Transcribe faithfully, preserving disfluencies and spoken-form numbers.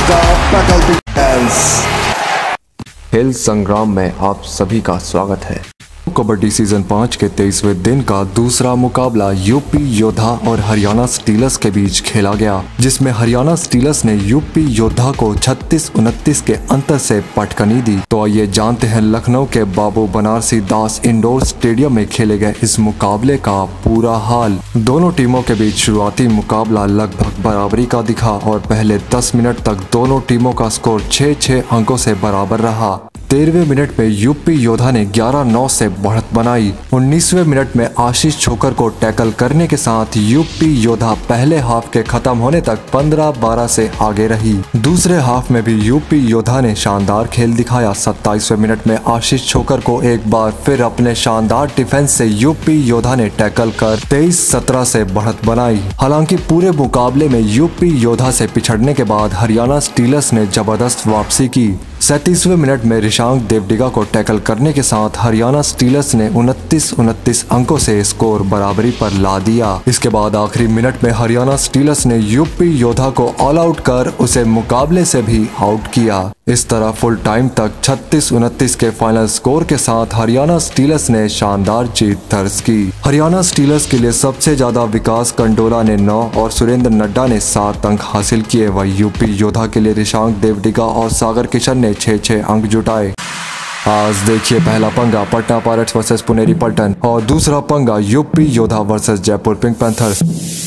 का फैकल्टी खेल संग्राम में आप सभी का स्वागत है। कबड्डी सीजन पाँच के तेईसवें दिन का दूसरा मुकाबला यूपी योद्धा और हरियाणा स्टीलर्स के बीच खेला गया, जिसमें हरियाणा स्टीलर्स ने यूपी योद्धा को छत्तीस उनतीस के अंतर से पटकनी दी। तो आइए जानते हैं लखनऊ के बाबू बनारसी दास इंडोर स्टेडियम में खेले गए इस मुकाबले का पूरा हाल। दोनों टीमों के बीच शुरुआती मुकाबला लगभग बराबरी का दिखा और पहले दस मिनट तक दोनों टीमों का स्कोर छह छह अंकों से बराबर रहा। तेरहवें मिनट में यूपी योद्धा ने ग्यारह नौ से बढ़त बनाई। उन्नीसवें मिनट में आशीष छोकर को टैकल करने के साथ यूपी योद्धा पहले हाफ के खत्म होने तक पंद्रह बारह से आगे रही। दूसरे हाफ में भी यूपी योद्धा ने शानदार खेल दिखाया। सत्ताईसवें मिनट में आशीष छोकर को एक बार फिर अपने शानदार डिफेंस से यूपी योद्धा ने टैकल कर तेईस सत्रह से बढ़त बनाई। हालांकि पूरे मुकाबले में यूपी योद्धा से पिछड़ने के बाद हरियाणा स्टीलर्स ने जबरदस्त वापसी की। सैंतीसवें मिनट में रिशांक देवडिगा को टैकल करने के साथ हरियाणा स्टीलर्स ने उनतीस उनतीस अंकों से स्कोर बराबरी पर ला दिया। इसके बाद आखिरी मिनट में हरियाणा स्टीलर्स ने यूपी योद्धा को ऑल आउट कर उसे मुकाबले से भी आउट किया। इस तरह फुल टाइम तक छत्तीस उनतीस के फाइनल स्कोर के साथ हरियाणा स्टीलर्स ने शानदार जीत दर्ज की। हरियाणा स्टीलर्स के लिए सबसे ज्यादा विकास कंडोला ने नौ और सुरेंद्र नड्डा ने सात अंक हासिल किए। वही यूपी योद्धा के लिए रिशांक देवडिगा और सागर किशन ने छह छह अंक जुटाए। आज देखिए पहला पंगा पटना पायरेट्स वर्सेस पुनेरी पल्टन और दूसरा पंगा यूपी योद्धा वर्सेस जयपुर पिंक पैंथर्स।